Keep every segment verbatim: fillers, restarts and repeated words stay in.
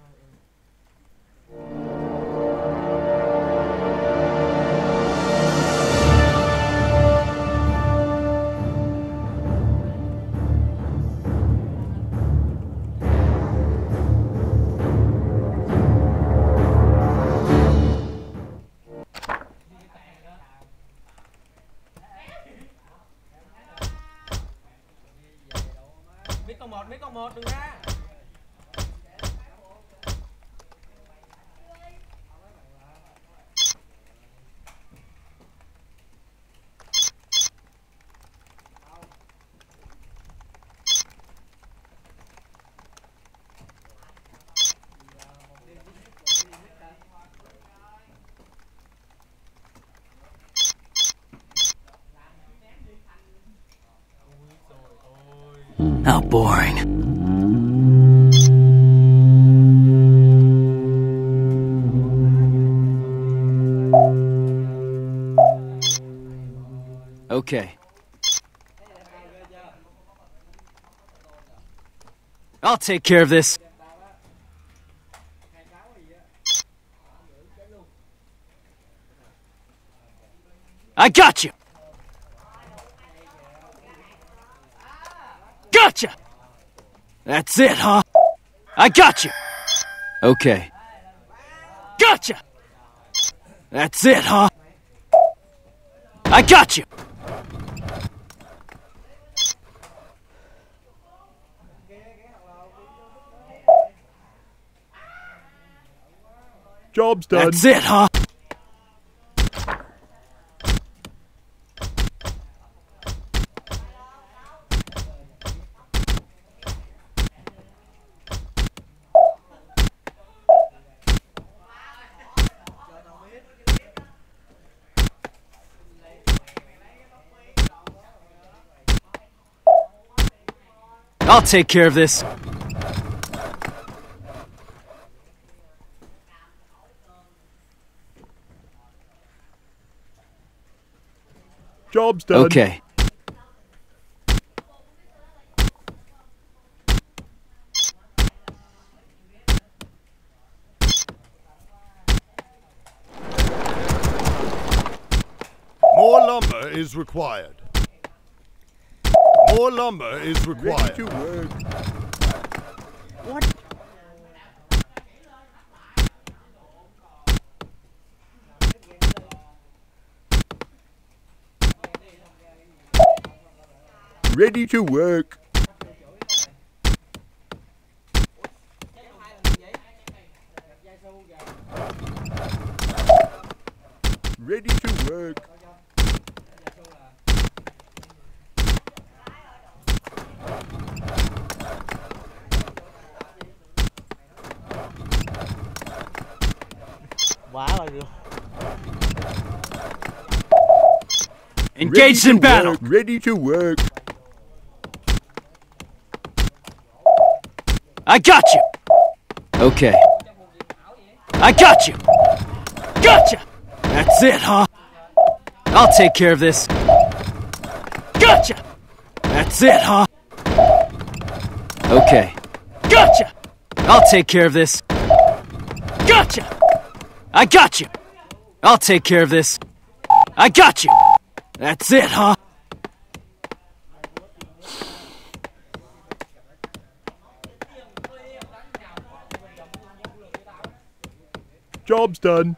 Biết con một, biết con một, đừng ra. How boring. Okay. I'll take care of this. I got you. Gotcha! That's it, huh? I got you. Okay. Gotcha! That's it, huh? I got you. Job's done. That's it, huh? I'll take care of this. Job's done. Okay. More lumber is required. More lumber is required. Ready to work. What? Ready to work. Ready to work. Quá rồi được. Engaged in battle. Work. Ready to work. I got you. Okay. I got you. Gotcha. That's it, huh? I'll take care of this. Gotcha. That's it, huh? Okay. Gotcha. I'll take care of this. Gotcha. I got you. I'll take care of this. I got you. That's it, huh? Job's done.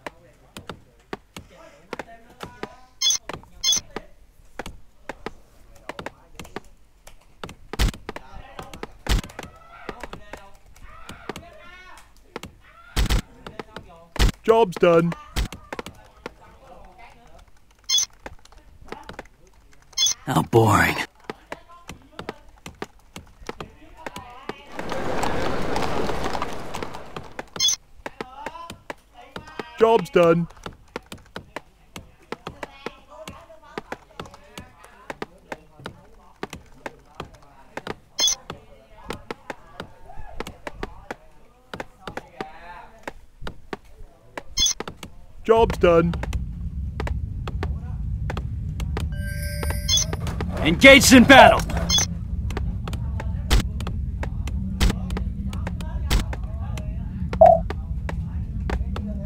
Job's done. How boring. Job's done. Job's done. Engaged in battle.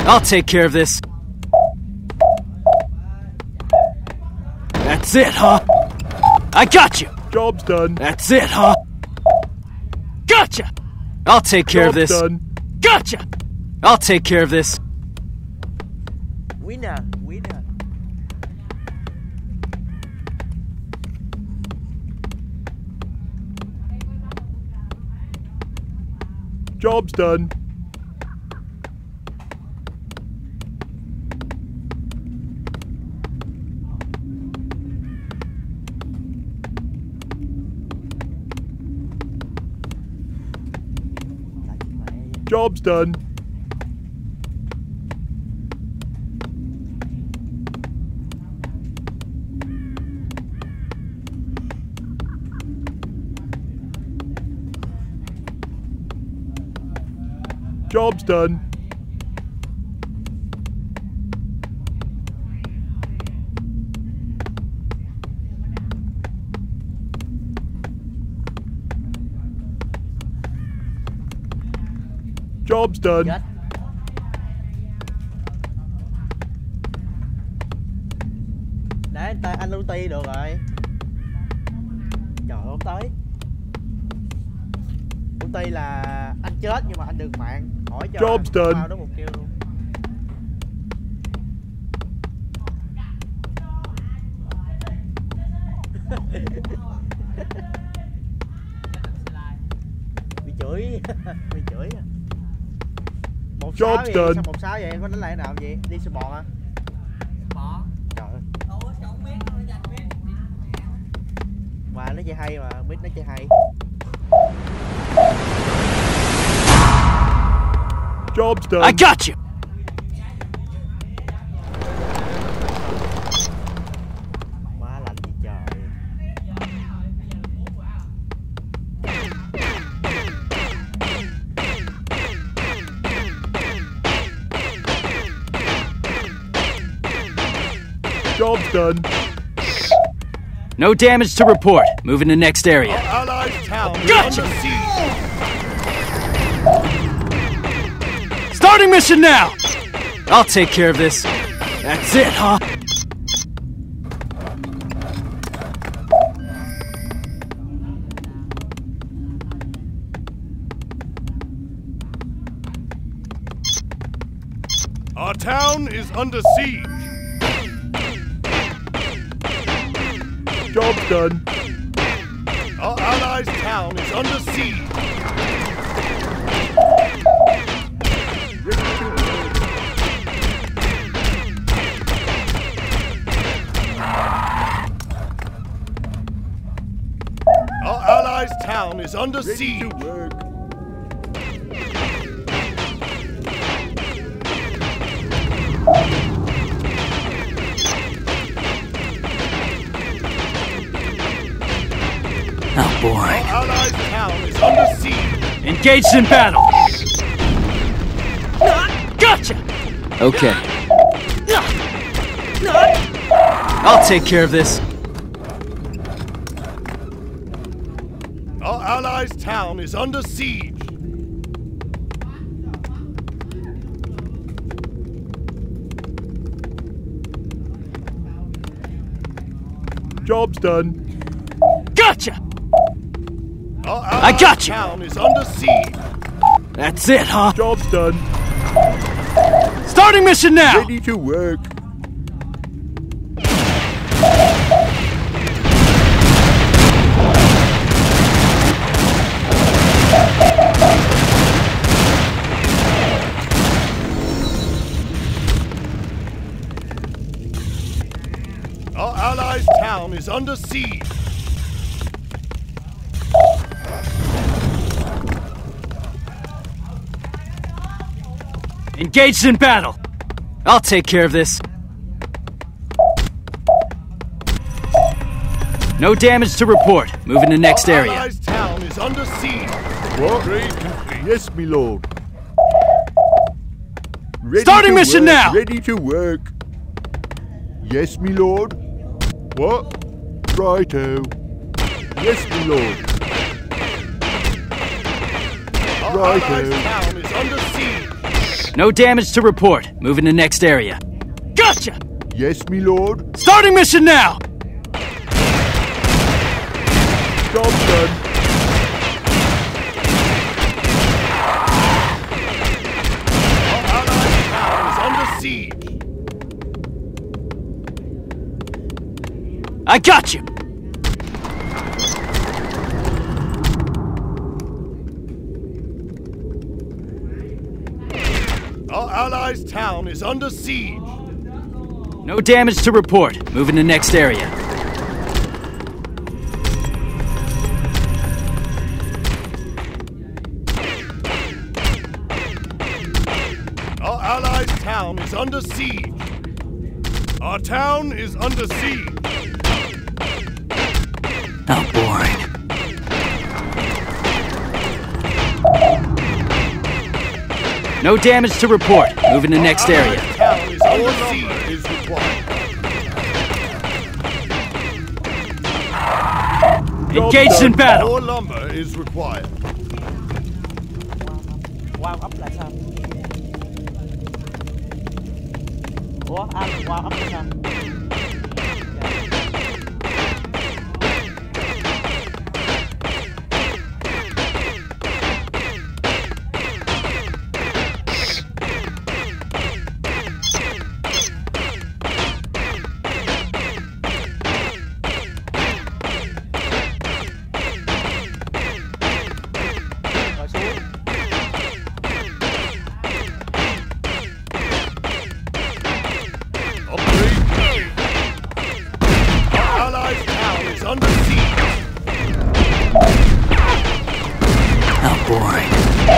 I'll take care of this. That's it, huh? I got you. Job's done. That's it, huh? Gotcha. I'll take care of Job's this. done. Gotcha. I'll take care of this. Winner, winner. Job's done. Job's done. Job's done. Job's done. Chết. Để anh, ta, anh ulti được rồi. Trời ơi, không tới. Ulti là anh chết nhưng mà anh được mạng. Hỏi cho Job's done. bao đó mục tiêu luôn. Bị chửi. Bị chửi. Một sáu Job's vậy, done. sao một sáu vậy? Em có đánh lại nào vậy? Đi support hả? Bỏ. Trời ơi. Ủa sao không biết nó giành biết. Mà nó chơi hay mà, biết nó chơi hay. Job's done. I got you. Má lạnh gì trời. Job's done. No damage to report. Moving to next area. Allied town is Gotcha. under siege. Starting mission now. I'll take care of this. That's it, huh? Our town is under siege. Job's done. Our allies' town is under siege. Our allies' town is under siege. To work. Oh, boring. Our allies' town is under siege. Engaged in battle. Gotcha. Okay. I'll take care of this. Our allies' town is under siege. Job's done. Gotcha. Our I got allies' you. town is under siege. That's it, huh? Job's done. Starting mission now. Ready to work. Our allies' town is under siege. Engaged in battle. I'll take care of this. No damage to report. Moving to next Our area. allies' town is under siege. What? Yes, me lord. Ready Starting to mission work. now. Ready to work. Yes, me lord. What? Righto. Yes, me lord. Our Righto. allies' town is under siege. No damage to report. Moving to next area. Gotcha! Yes, me lord. Starting mission now! Job done. Our allied town is under siege. I got you! Our allies' town is under siege. No damage to report. Moving to next area. Our allies' town is under siege. Our town is under siege. How boring. No damage to report. Moving to next area. Our town is under siege is required. Engaged in battle. More lumber is required. Wow up là sao? Ủa anh wow up là sao? Under siege. How boring.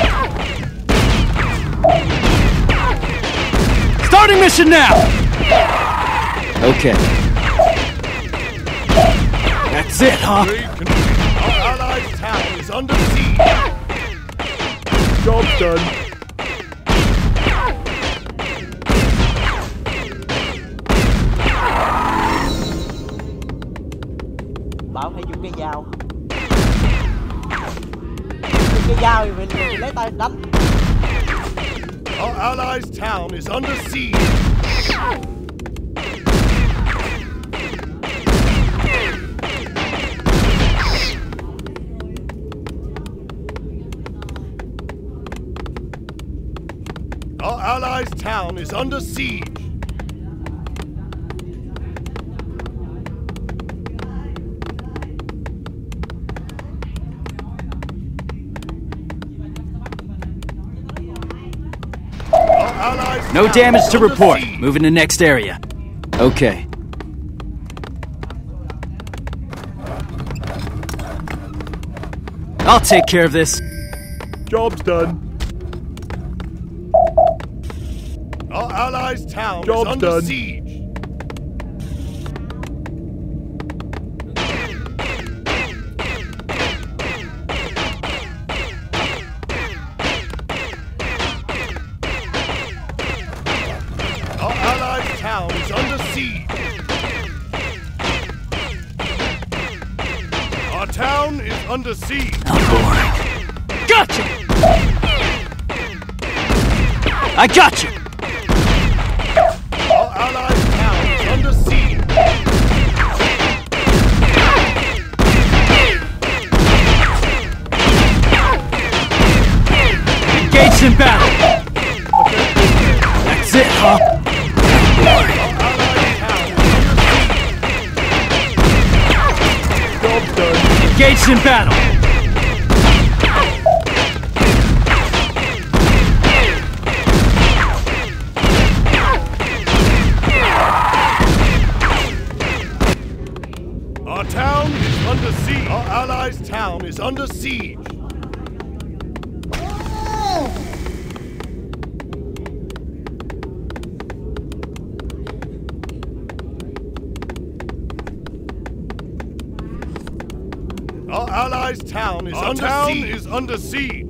Starting mission now! Okay. That's it, huh? Our allied town is under siege. Job done. Bảo hãy dùng cây dao. Dùng cây dao thì mình, mình lấy tay đánh. Our allies' town is under siege. Our allies' town is under siege. No damage to report. Moving to next area. Okay. I'll take care of this. Job's done. Our allies' town Job's is under done. siege. Our allies' town is under siege. Our town is under siege. How boring. Gotcha! I got you! Our allies' town is under siege. Engaged in battle! That's it, huh? Our allies' town is under siege. Job's done. Engaged in battle! Our town is under siege. Our allies' town is under siege. Our allies' town is Our under town siege. is under siege.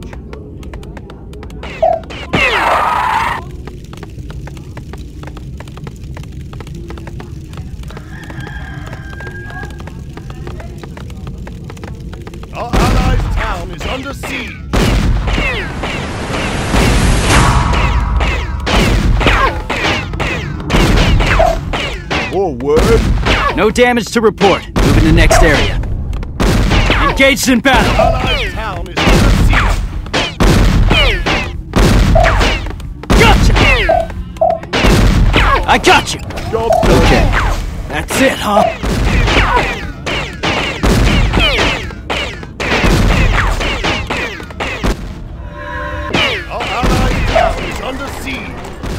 Our allies' town is under siege. word? No damage to report. Moving to next area. Engaged in battle. Allied town is under siege. Gotcha! I got you. Job done. Okay. That's it, huh? Our allied town is under siege.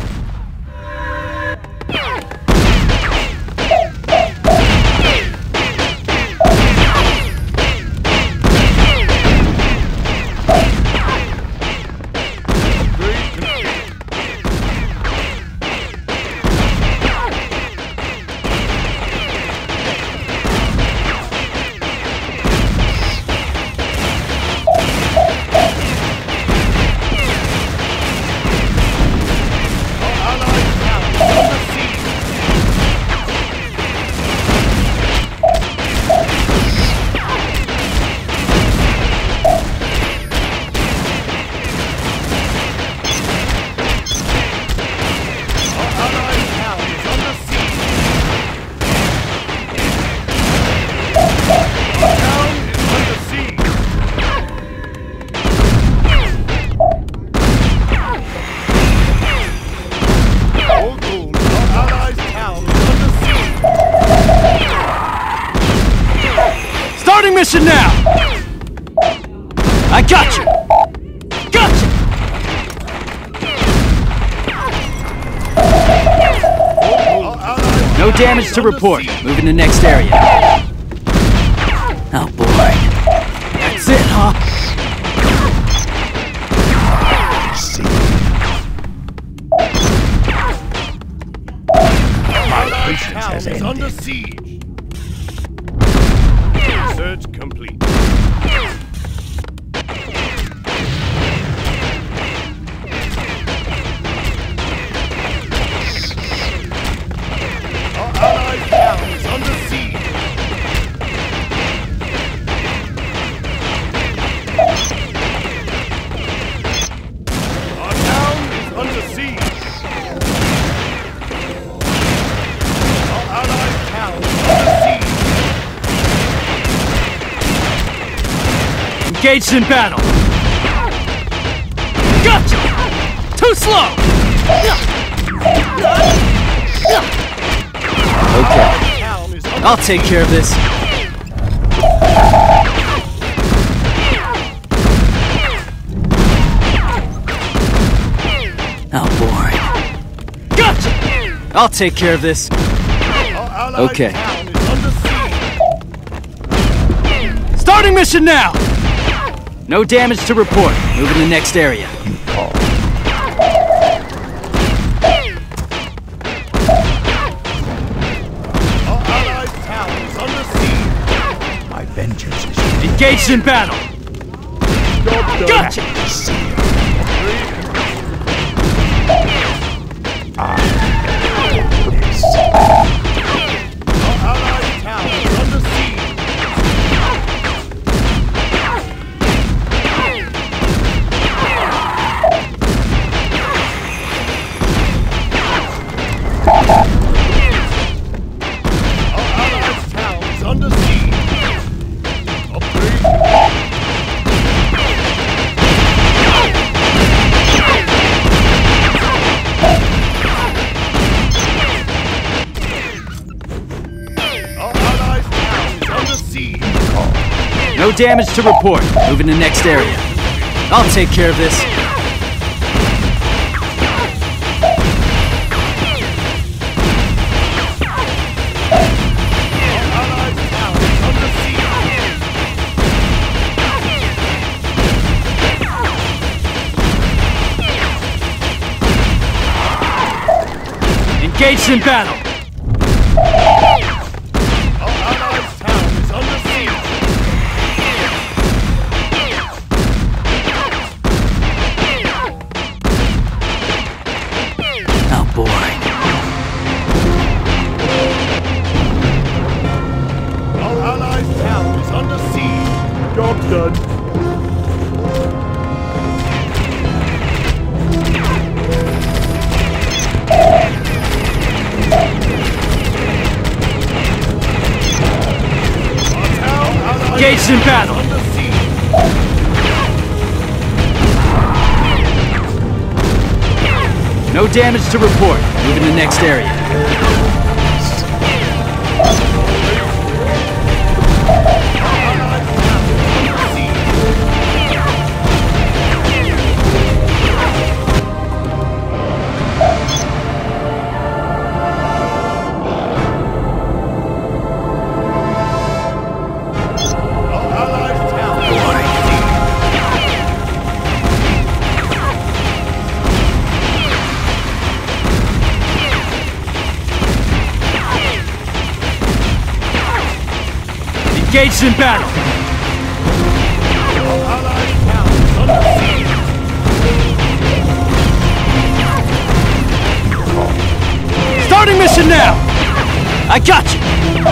Mission now! I got you! Gotcha! No damage to report. Moving to next area. Oh boy. That's it, huh? My patience has ended. Under siege. Search complete. Our allied town is under siege. Our town is under siege. Our allied town is under siege. Engaged in battle. Gotcha! Too slow! Okay. I'll take care of this. Oh boy. Gotcha! I'll take care of this. Okay. Starting mission now! No damage to report. Moving to the next area. Our allied town is under siege. My vengeance is engaged in battle. Gotcha! Our allied town is under siege. No damage to report. Moving to next area. I'll take care of this. Engaged in battle. Our allied town is under siege. Oh boy. Our allied town is under siege. Job done. Engaged in battle! Under siege. No damage to report. Moving to the next area. Engaged in battle! Allied town is under siege. Starting mission now! I got you!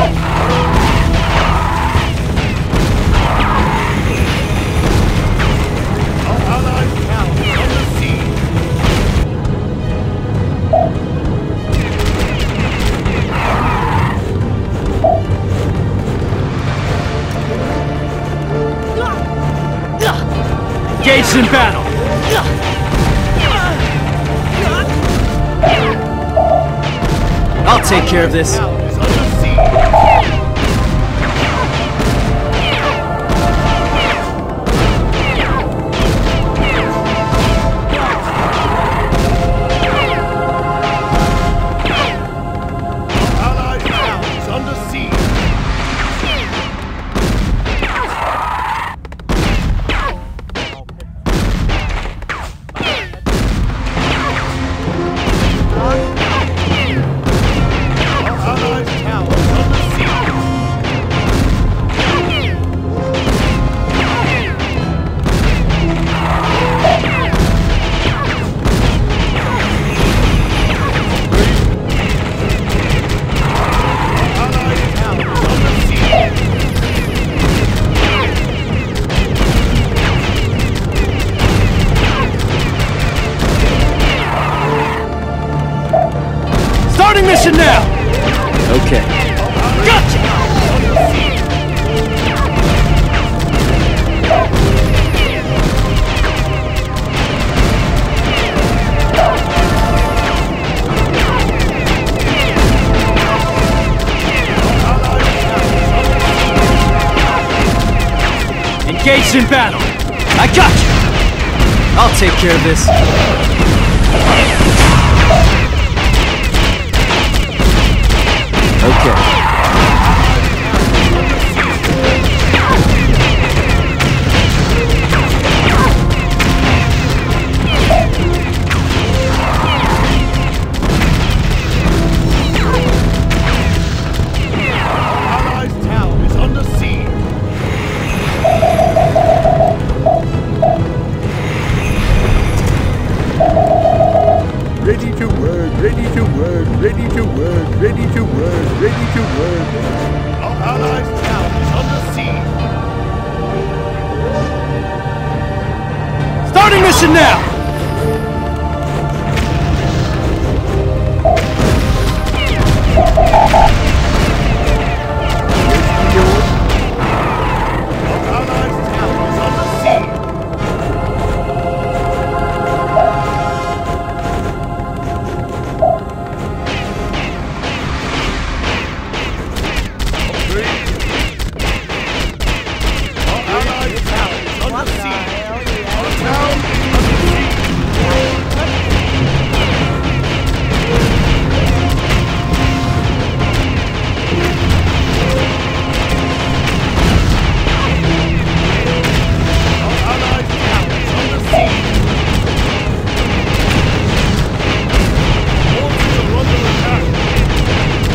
Allied town is under siege. Engaged in battle! I'll take care of this. Town is under siege. Allied town is under siege. Allied town is under siege. Allied town is under siege. Starting mission now! Okay. Gotcha! Engaged in battle! I got you! I'll take care of this. Okay. Allied town is under siege. Ready to work, ready to work, ready to work, ready to work, ready to work. Our allied town is under siege. Starting mission now! Our allied town is under siege. Our allied town is under siege. Our town is under siege. Our allied town is under siege. Forces are under attack.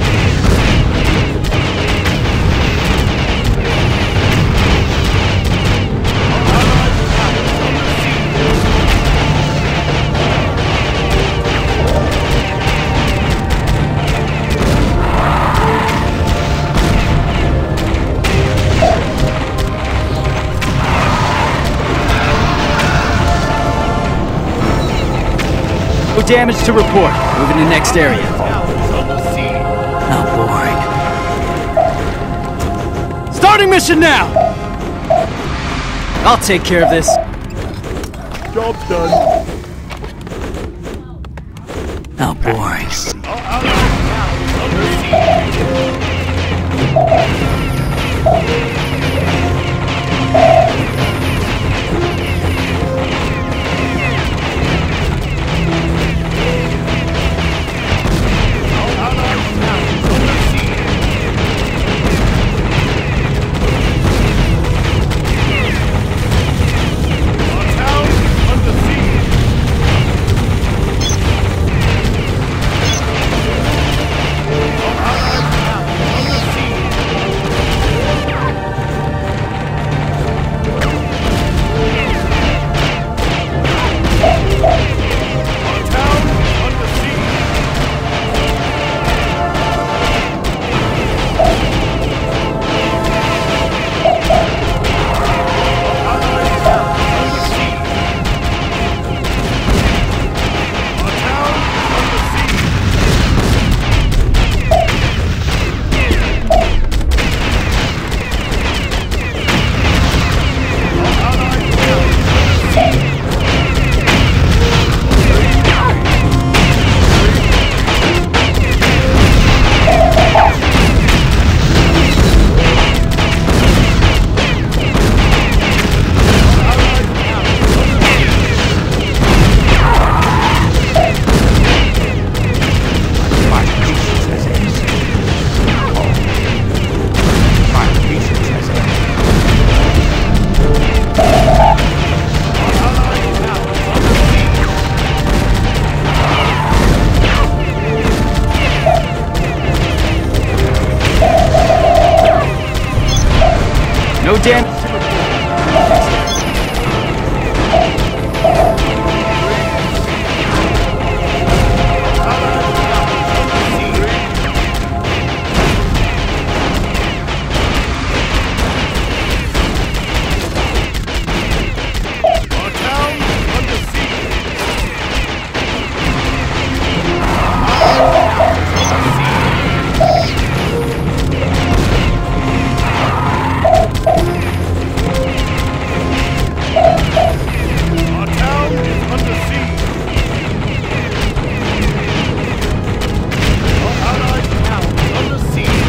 Our allied town is under siege. No damage to report. Moving to the next area. Town is under siege. How boring. Starting mission now! I'll take care of this. Job's done. How boring. Our allied town is under siege. Our allied town is under siege. Our town is under siege. Our allied town is under siege. Our town is under siege. Our allied town is under siege. Our town is under siege. Our allied town is under siege. No damage. Our town is under siege. Our town is under siege. Our allied town is under siege.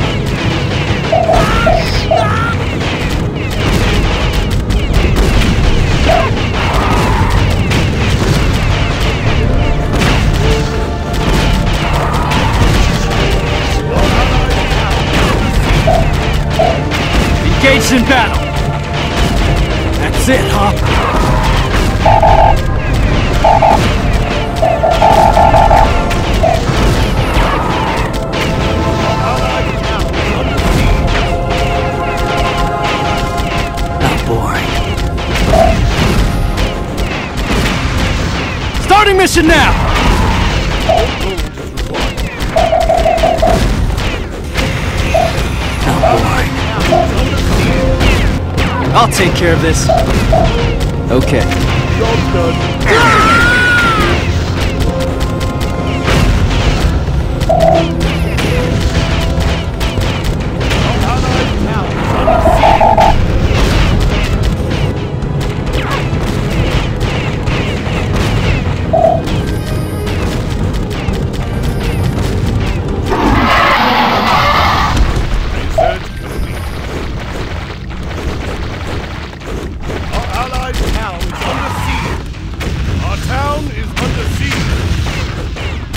Engaged in battle. That's it, huh? Allied town is under siege. How boring. Starting mission now! How boring. I'll take care of this. Okay. Job's done. Our allied town is under siege. Research complete. Our allied town is under siege. Our town is under siege.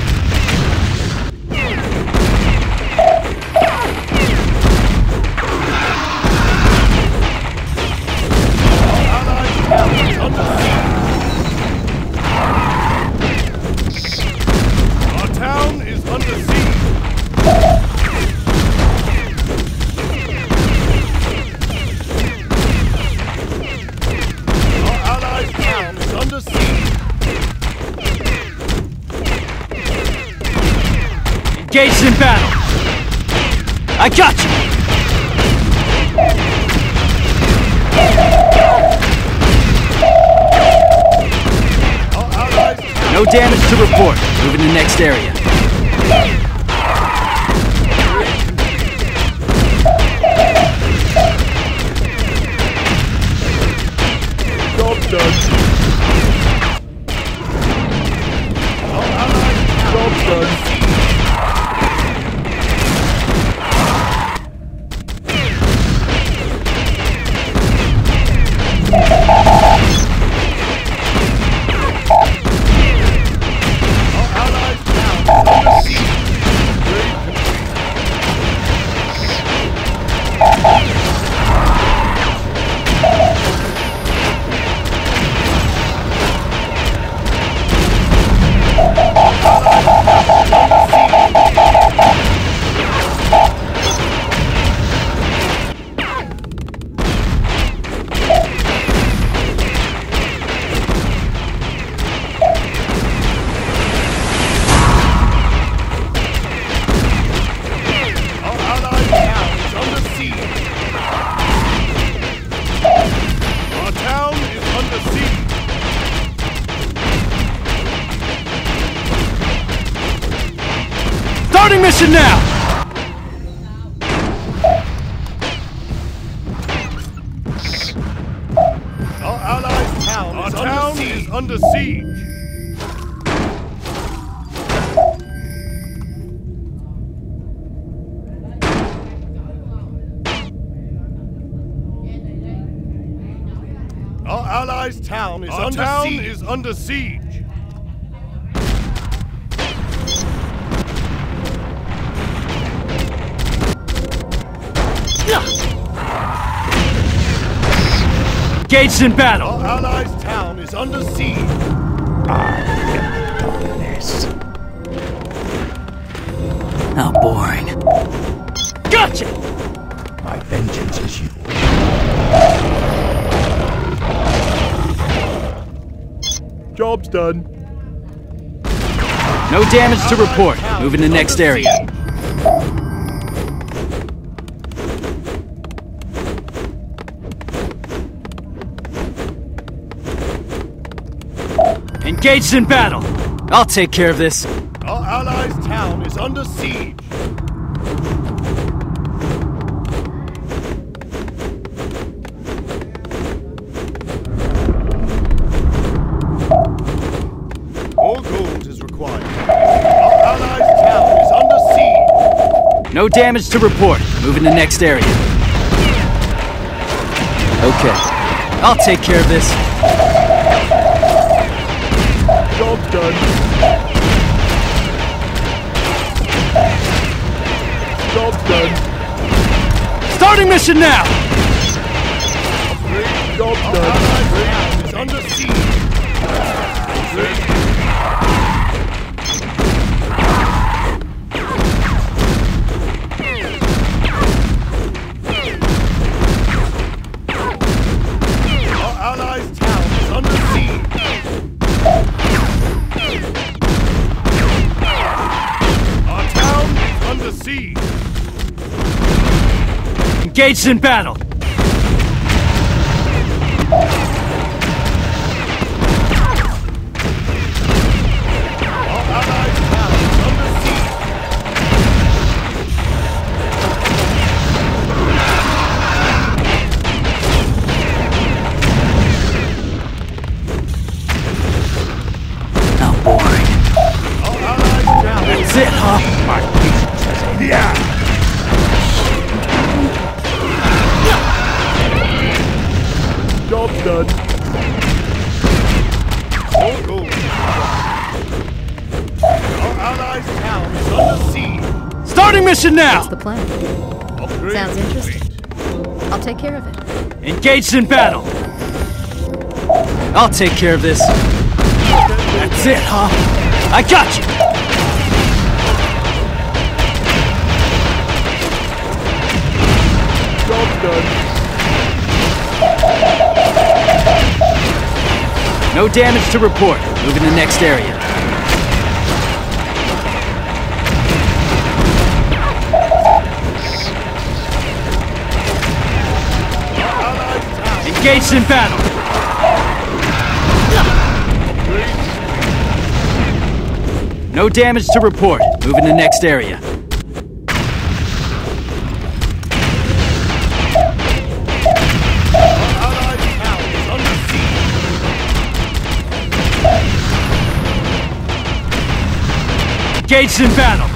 Our allied town is under siege. Our town is under siege. Our allied town is under siege. Engaged in battle. I got you. Our allied town No damage to report. Moving to the next area. Job's done. Job's done. Starting mission now! Our allies' town Our is town under is under siege. Our allies' town is Our under town siege. is under siege. Engaged in battle! Our allies' town is under siege. I am darkness. How boring. Gotcha! My vengeance is yours. Job's done. No damage to report. Moving to next area. Engaged in battle! I'll take care of this. Our allies' town is under siege. More gold is required. Our allies' town is under siege. No damage to report. Moving to next area. Okay. I'll take care of this. Job's done. Job's done. Starting mission now! Job's Our done. allies' town is under siege. Our allies' town is under siege. Our town is under siege. Engaged in battle! Our allies' town is under siege. How boring. Our allies' town is That's it, huh? My patience has ended. Yeah. Job's done. More gold. Our allies' town is under siege. Starting mission now! What's the plan? Upgrade Sounds interesting. I'll take care of it. Engaged in battle! I'll take care of this. That's it, huh? I got you! Job's done. No damage to report. Moving to next area. Engaged in battle! No damage to report. Moving to next area. Our allies' town is under siege. Engaged in battle.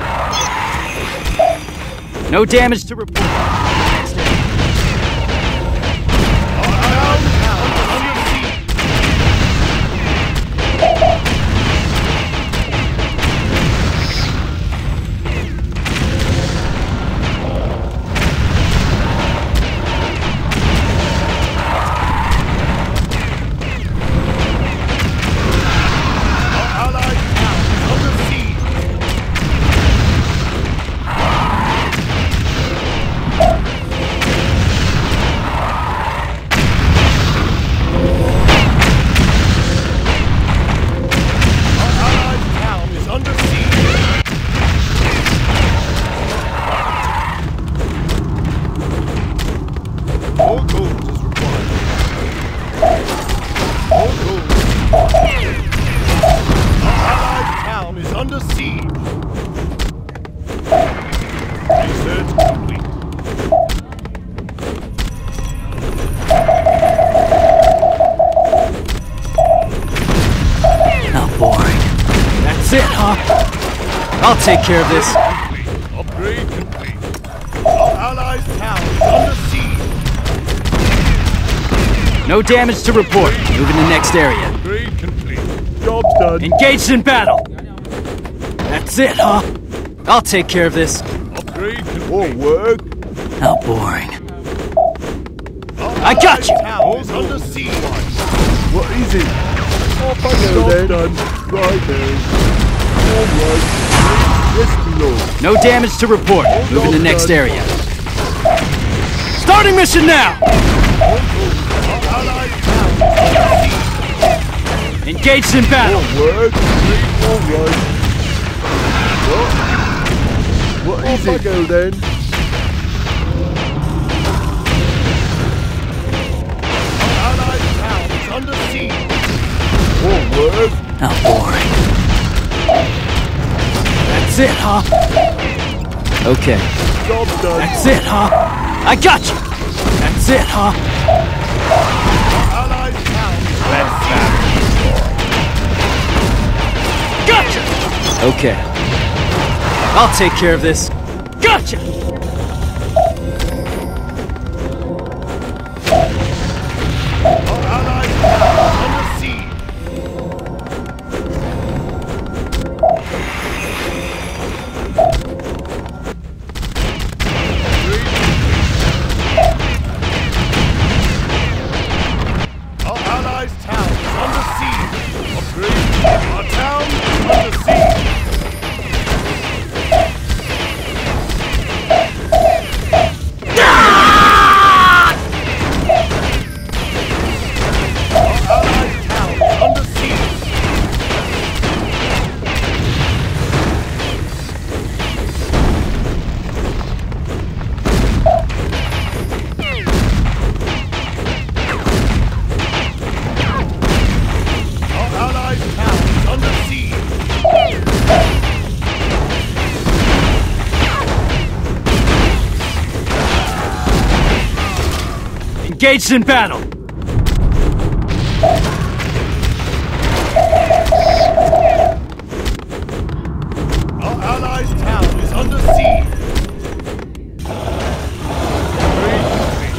No damage to report. I'll take care of this. Upgrade complete. Our allies' town is under siege. No damage to report. Moving to next area. Upgrade complete. Job's done. Engaged in battle. That's it, huh? I'll take care of this. Upgrade complete. More work. How boring. Our I got you. town is under siege. What is it? Oh, Job's then. done. Right then. All right. Yes, my lord. No damage to report. Moving to next area. Starting mission now. Our allies' town is under siege. Engaged in battle. More work. All right. What? What is it? Go then. Our allies' town is under siege. More work. How boring. That's it, huh? Okay. Job's done. That's it, huh? I got you. That's it, huh? Our allies' town is under siege. Gotcha! Okay. I'll take care of this. Gotcha! Our allies' town is under siege. Our allies' town is under siege. Upgrade. Our town is under siege. Our allies' town is under siege. Our allies' town is under siege. Engaged in battle. Our allies' town is under siege. Upgrade complete.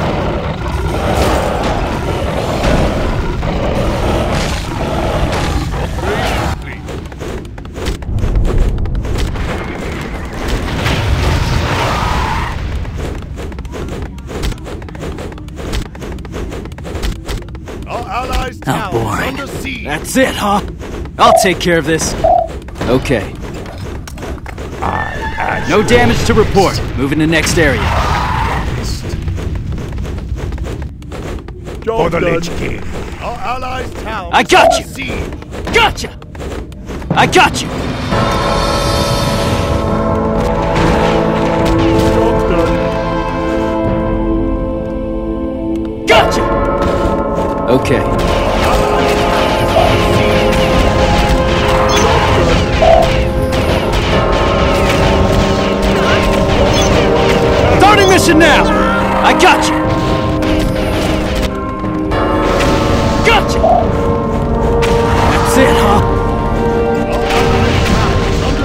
Upgrade complete. Our allies' How town is boring. under siege. That's it, huh? I'll take care of this. Okay. No damage to report. Moving to next area. Job's done. King. Our allies' town I is got under you. siege. Gotcha! I got you! Job's done. Gotcha! Okay. Starting mission now! I got you! Gotcha! That's it, huh? Our allies' town is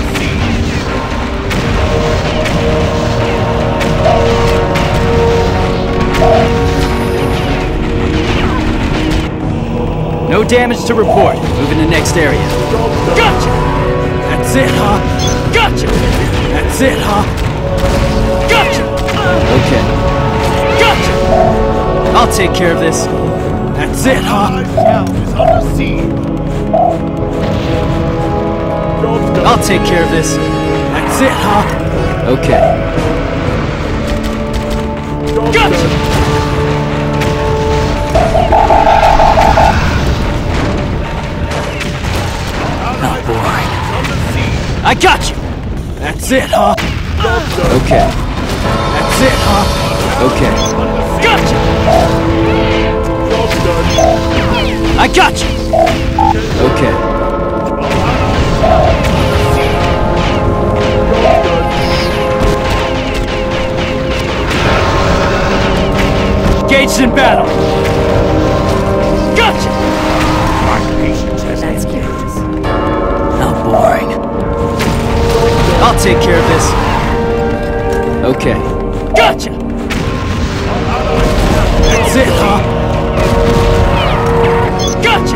damage to report. Moving to next area. Gotcha! That's it, huh? Gotcha! That's it, huh? Gotcha! Okay. Gotcha! I'll take care of this. That's it, huh? Allied town is under siege. I'll take care of this. That's it, huh? Okay. Gotcha! Not boring. I got you! That's it, huh? Okay. That's it, huh? Okay. Gotcha! I got you! Okay. Engaged in battle! Gotcha! That's curious. How boring. I'll take care of this. Okay. Gotcha! That's it, huh? Gotcha!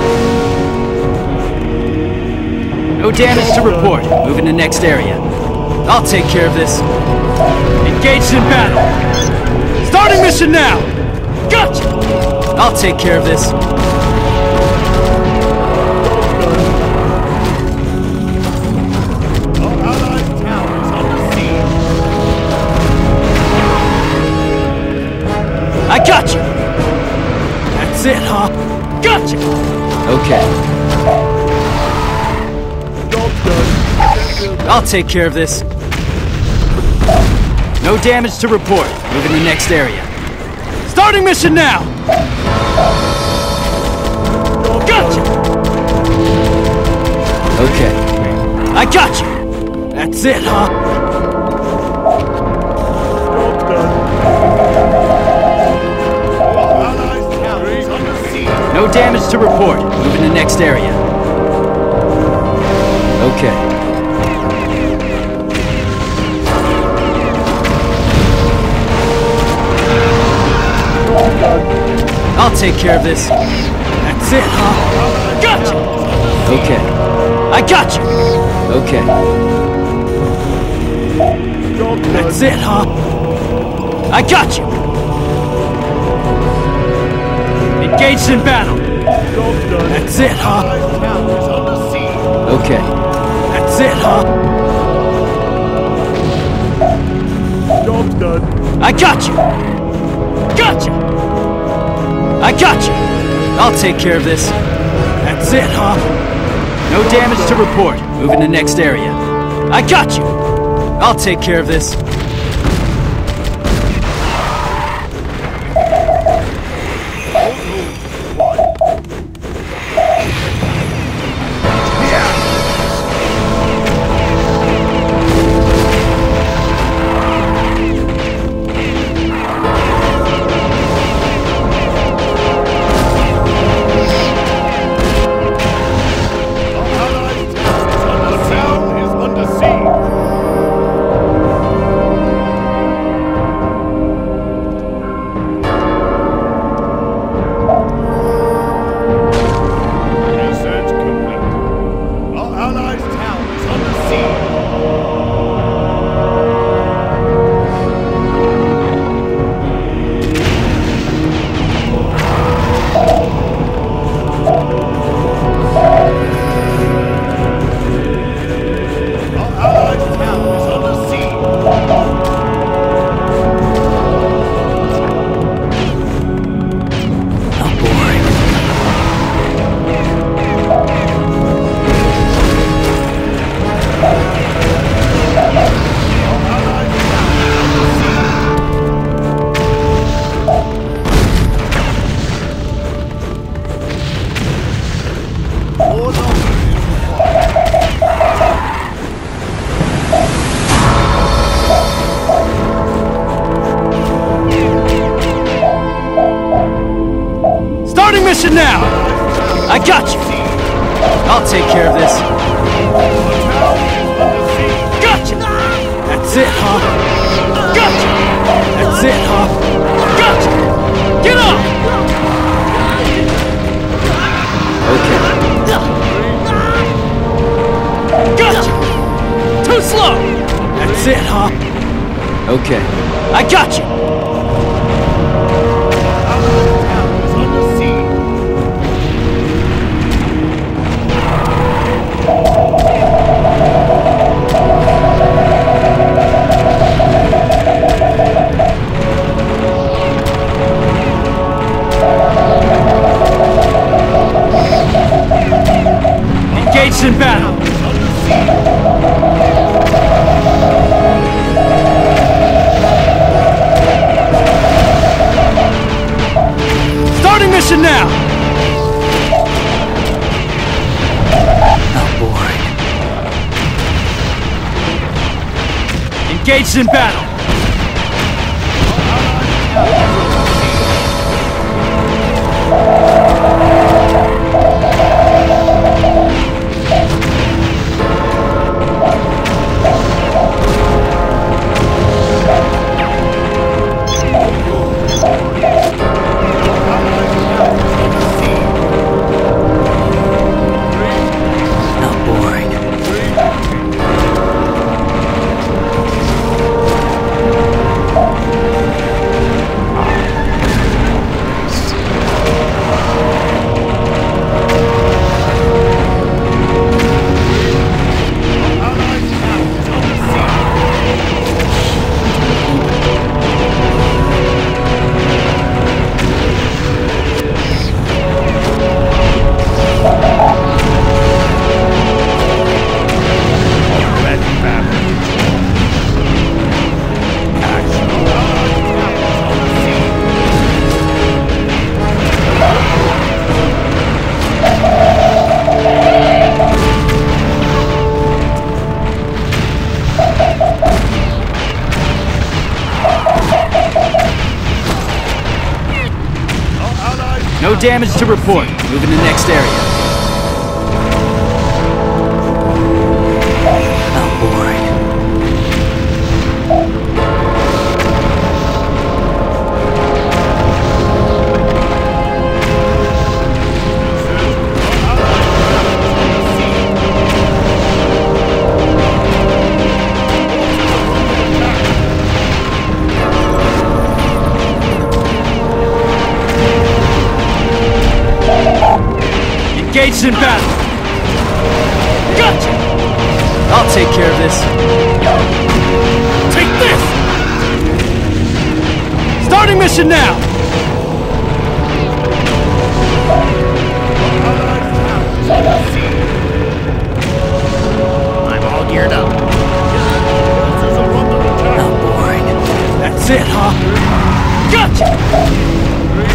No damage to report. Moving to next area. I'll take care of this. Engaged in battle. Starting mission now! Gotcha! I'll take care of this. Our allied town is under siege. I got you! That's it, huh? Gotcha! Okay. I'll take care of this. No damage to report. Moving to next area. Starting mission now! Gotcha! Okay. I got you! That's it, huh? Our allied town is under siege. No damage to report. Moving to next area. Okay. I'll take care of this. That's it, huh? Gotcha! Okay. I got you! Okay. That's it, huh? I got you! Engaged in battle! That's it, huh? Our town is under siege. Okay. That's it, huh? Job's done. I got you! Gotcha! I got you! I'll take care of this. That's it, huh? No damage to report. Moving to next area. I got you! I'll take care of this. Mission now! I got you! I'll take care of this. Gotcha! That's it, huh? Gotcha! That's it, huh? Gotcha! Get off! Okay. Okay, I got you! Allied town is under siege. Engaged in battle! Starting mission now! How boring. Engaged in battle! No damage to report. Moving to next area. How boring. Engaged in battle! Gotcha! I'll take care of this. Take this! Starting mission now! I'm all geared up. How boring. That's it, huh? Gotcha!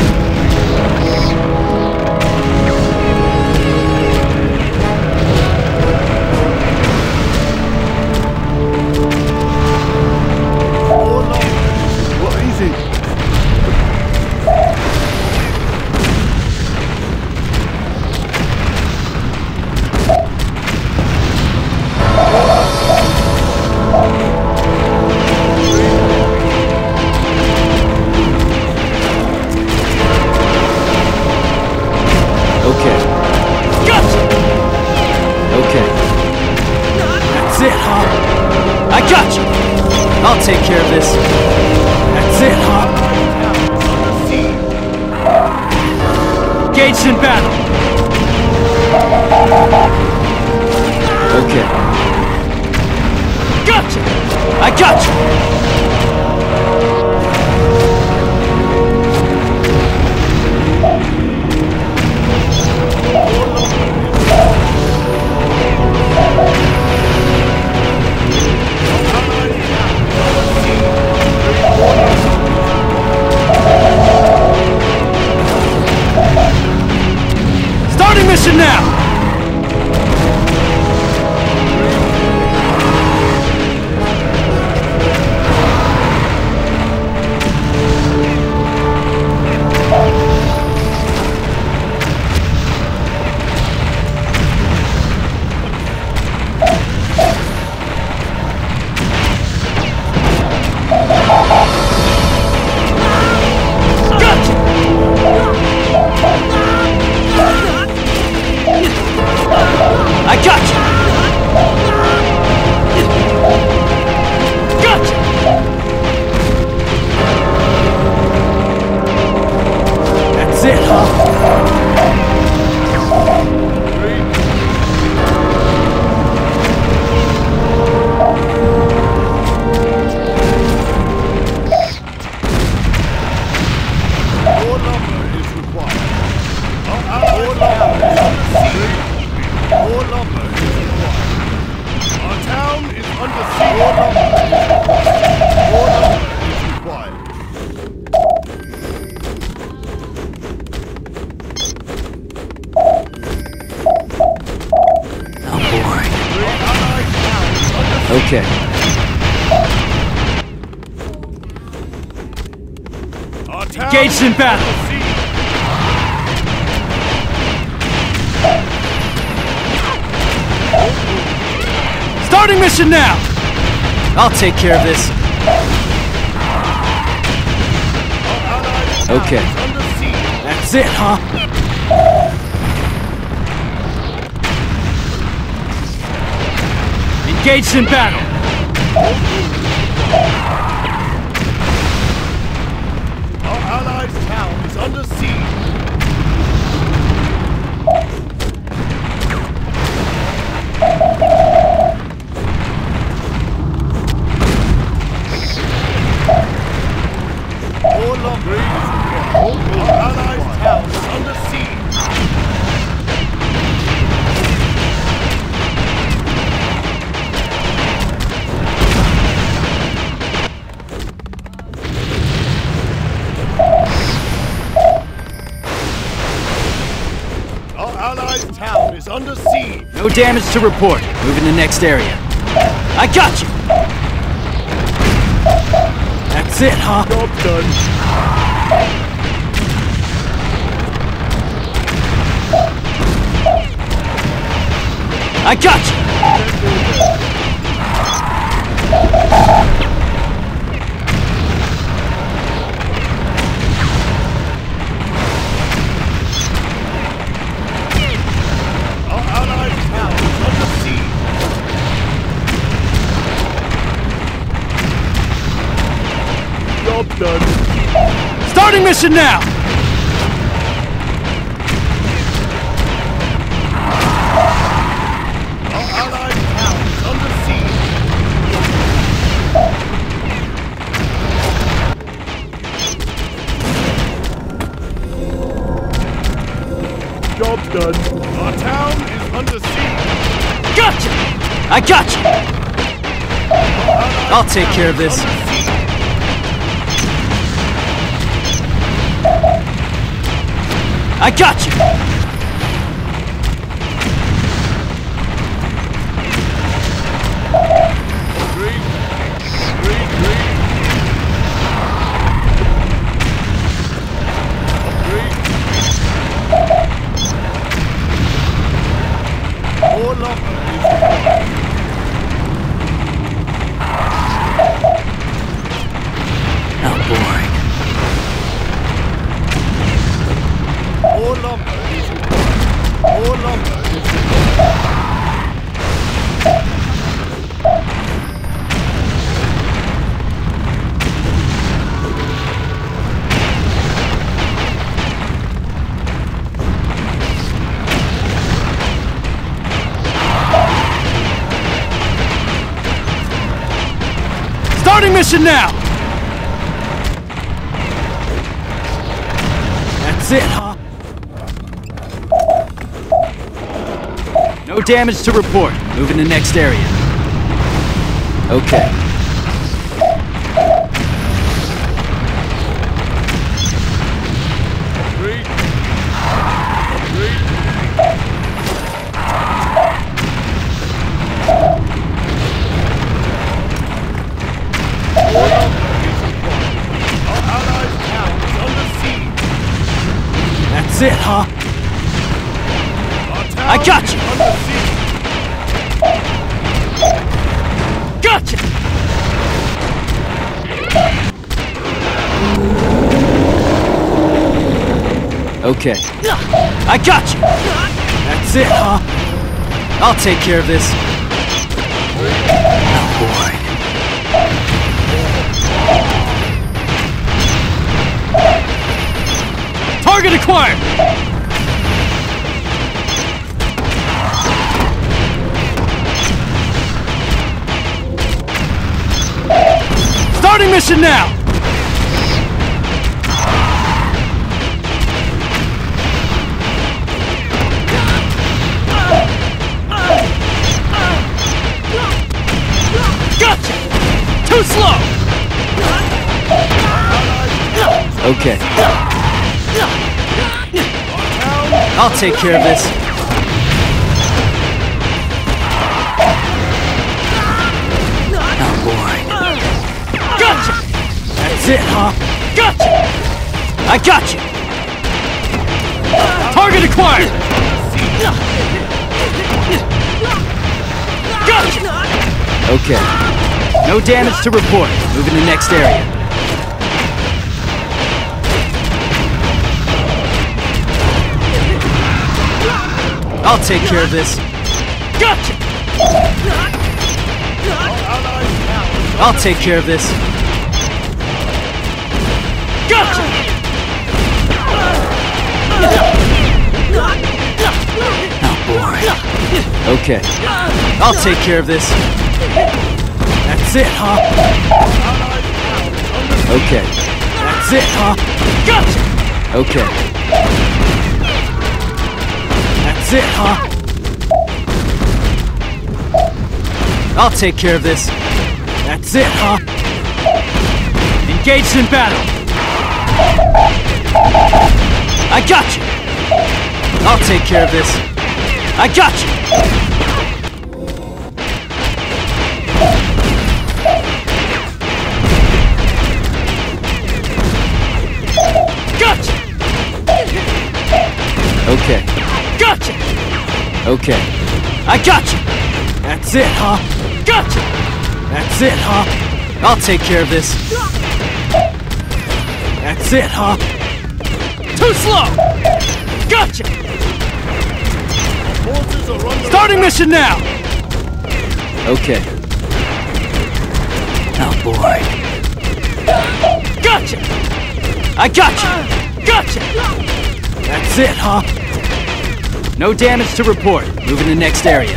I'll take care of this. That's it, huh? Engaged in battle. Okay. Gotcha! I gotcha! Starting mission now! required. Our town is under siege. More lumber is required. I'm boring. The Allied town is under siege. Okay. Our town Engaged in is battle. under siege. Starting mission now! I'll take care of this. Our Allied town Okay. is under siege. That's it, huh? Engaged in battle. Our Allied town is under siege. More lumber is required. Our Allied town is under siege. Our Allied town is under siege. No damage to report. Moving to next area. I got you! That's it, huh? Job done. I got you! Our Allied town is under siege. Job done. Starting mission now! Our Allied town is under siege. Job done. Our town is under siege. Gotcha! I got you! I'll take care of this. Under siege. I got you! Green. Green, green. Green. More lumber is required. How boring. More lumber is required. More lumber is required. Starting mission now! That's it, huh? No damage to report. Moving to next area. Okay. Green. Green. More lumber is required. Our Allied town is under siege. That's it, huh? Our town I got is you. under siege. Gotcha! Okay. I got you! That's it, huh? I'll take care of this. Oh, boy. Target acquired! Starting mission now! Okay. I'll take care of this. Oh boy. Gotcha! That's it, huh? Gotcha! I got you! Target acquired! Gotcha! Okay. No damage to report. Moving to next area. I'll take care of this. Gotcha! I'll take care of this. Gotcha! Oh boy. Okay. I'll take care of this. That's it, huh? Okay. That's it, huh? Gotcha! Okay. That's it, huh? I'll take care of this. That's it, huh? Engaged in battle. I got you. I'll take care of this. I got you. Gotcha. Okay. Gotcha. Okay. I got you. That's it, huh? Gotcha. That's it, huh? I'll take care of this. That's it, huh? Too slow! Gotcha! Starting mission now! Okay. Oh boy. Gotcha! I gotcha! Gotcha! That's it, huh? No damage to report. Moving to next area.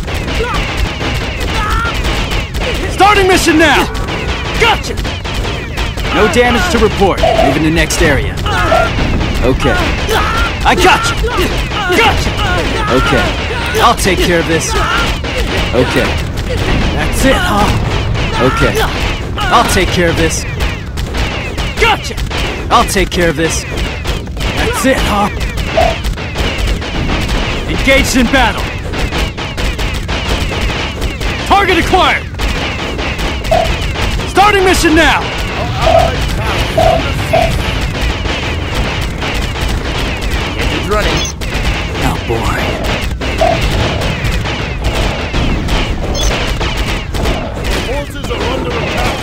Starting mission now! Gotcha! No damage to report. Moving to next area. Okay. I gotcha! Gotcha! Okay. I'll take care of this. Okay. That's it, huh? Okay. I'll take care of this. Gotcha! I'll take care of this. That's it, huh? Engaged in battle. Target acquired. Starting mission now. Engine's running. Oh boy. Forces are under attack.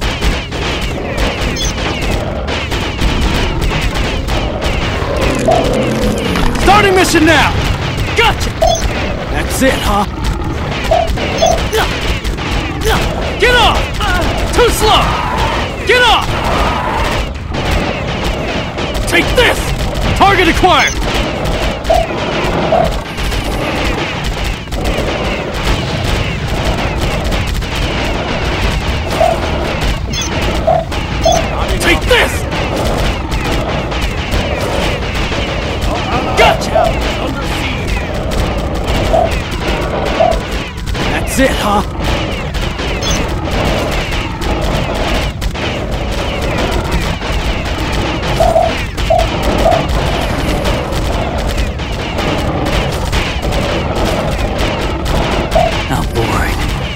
Starting mission now. Gotcha. That's it, huh? Get off! Too slow! Get off! Take this! Target acquired! Take this! Gotcha! That's it, huh? Oh boy.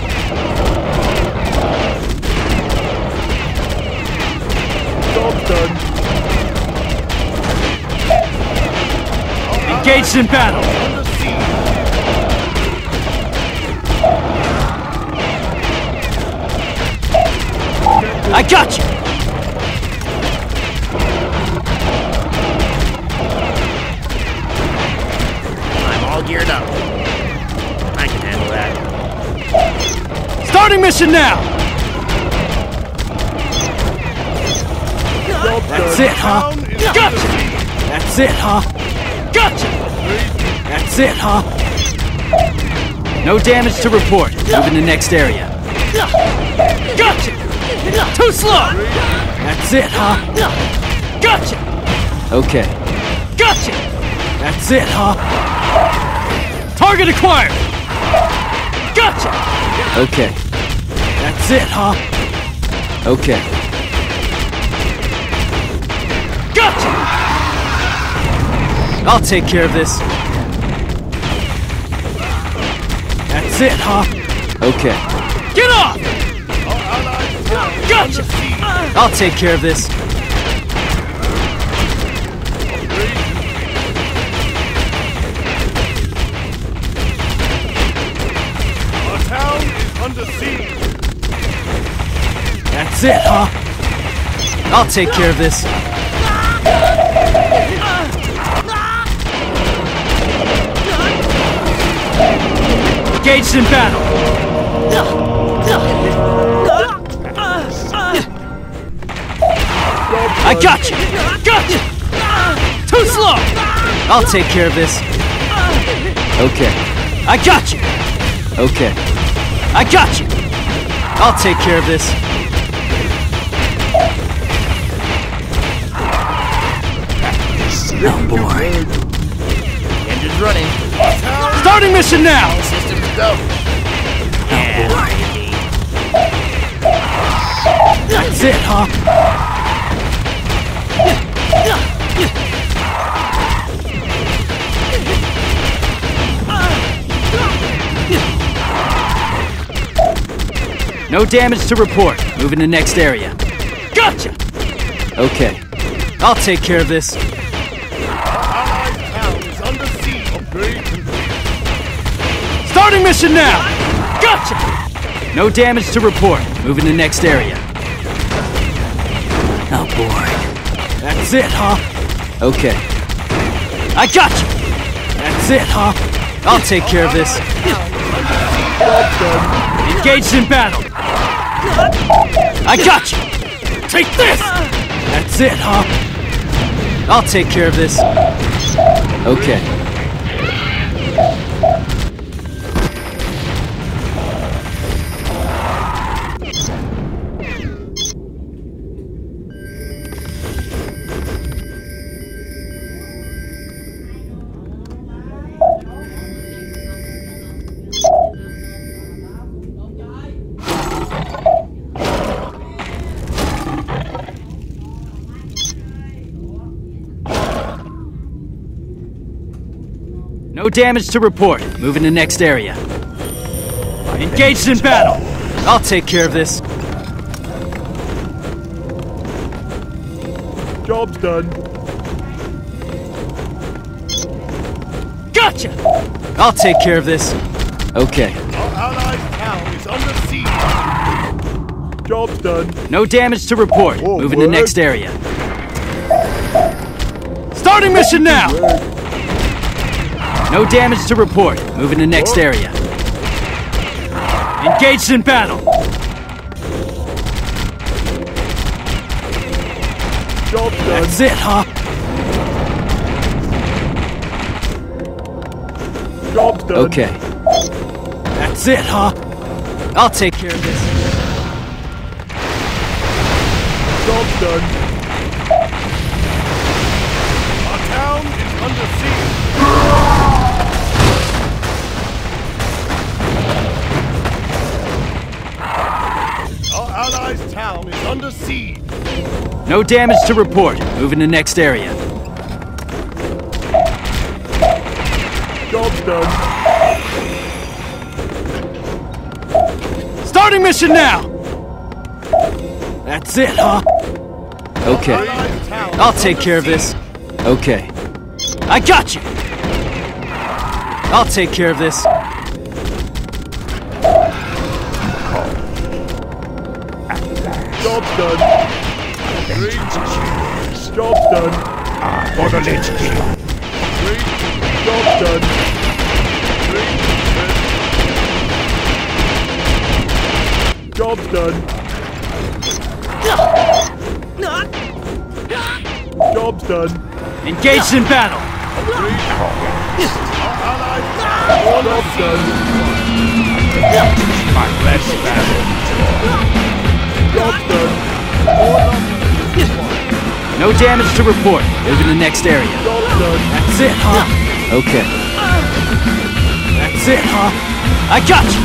Job's done. Engaged in battle. I got you! I'm all geared up. I can handle that. Starting mission now! Job That's done. it, huh? Gotcha! That's it, huh? Gotcha! That's it, huh? No damage to report. Moving to next area. Gotcha! Too slow! That's it, huh? Gotcha! Okay. Gotcha! That's it, huh? Target acquired! Gotcha! Okay. That's it, huh? Okay. Gotcha! I'll take care of this. That's it, huh? Okay. Get off! Our allies' town is Gotcha! under siege. I'll take care of this. Our town is under siege. That's it, huh? I'll take care of this. Engaged in battle. I got you! Got you! Too slow! I'll take care of this. Okay. I got you! Okay. I got you! I'll take care of this. Oh boy. Engine's running. Starting mission now! Systems go. Yeah. That's it, huh? No damage to report. Moving to next area. Gotcha! Okay. I'll take care of this. Our allies' town is under siege. Upgrade complete. Starting mission now! Gotcha! No damage to report. Moving to next area. Oh boy. That's it, huh? Okay. I got you! That's it, huh? I'll take care of this. Engaged in battle. I got you! Take this! That's it, huh? I'll take care of this. Okay. No damage to report. Moving to next area. Engaged in battle. I'll take care of this. Job's done. Gotcha! I'll take care of this. Okay. Our allies' town is under siege. Job's done. No damage to report. Oh, Moving to word. next area. Starting mission now! No damage to report. Moving to next area. Engaged in battle. Job's done. That's it, huh? Job's done. Okay. That's it, huh? I'll take care of this. Job's done. Our town is under siege. Our allies' town is under siege. No damage to report. Moving to next area. Job's done. Starting mission now! That's it, huh? Okay. Allies' town is I'll take under care of this. Okay. I got you! I'll take care of this. Job's done. Job's done. For the Lich King. Job's done. Job's done. Job's done. Engaged in battle. Job's done. My best battle. Job's done. No damage to report. Moving to next area. Job's done. That's it, huh? Okay. That's it, huh? I got you!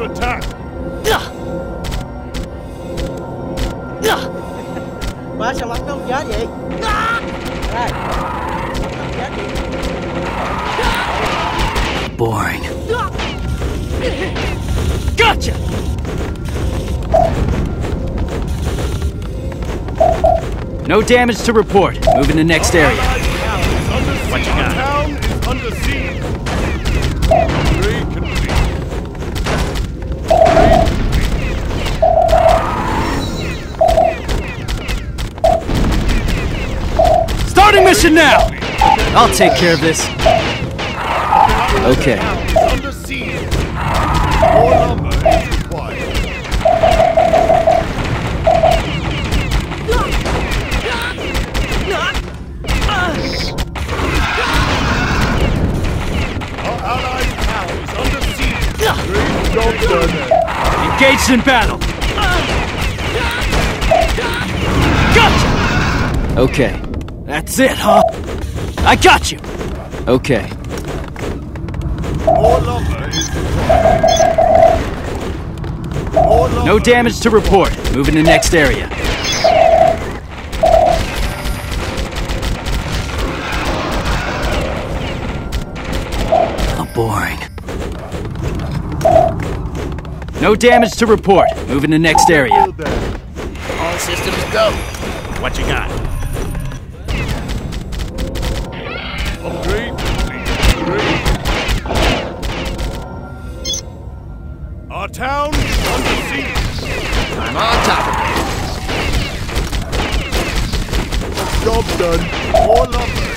attack. Má sao bắn nó không chết vậy? Đây. Không chết gì? Boring. Gotcha! No damage to report. Moving to the next area. What you got? Town is under siege. Very complete. Starting mission now! I'll take care of this. Okay. Town is under siege. More lumber is required. Our allied town is under siege. Great job done. Engaged in battle. Gotcha! Okay. That's it, huh? I got you! Okay. More lumber is required. More lumber No damage to report. Moving to the next area. Oh, boring. No damage to report. Moving to the next area. All systems go. What you got? Upgrade complete. Great. Our town is under siege. I'm on top of it. Job done. More lumber